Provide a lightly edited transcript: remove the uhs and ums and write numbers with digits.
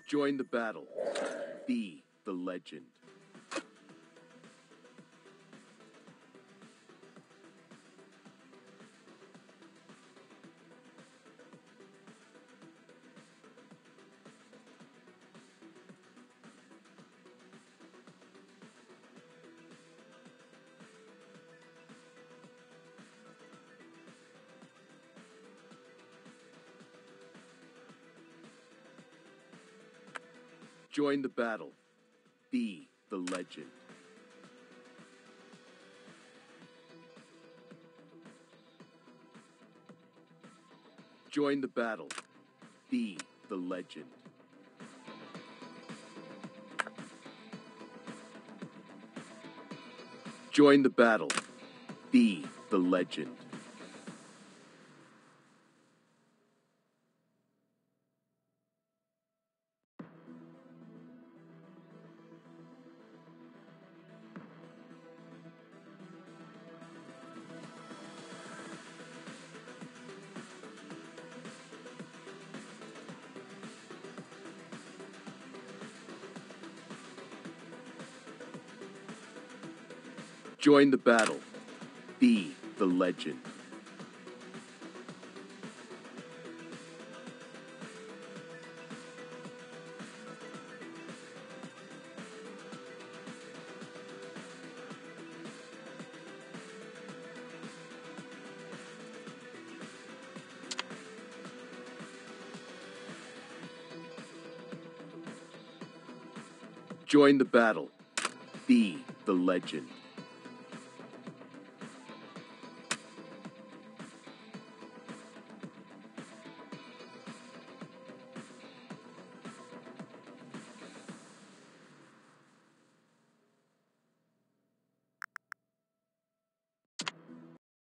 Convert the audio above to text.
Join the battle. Be the legend. Join the battle. Be the legend. Join the battle. Be the legend. Join the battle. Be the legend. Join the battle. Be the legend. Join the battle. Be the legend.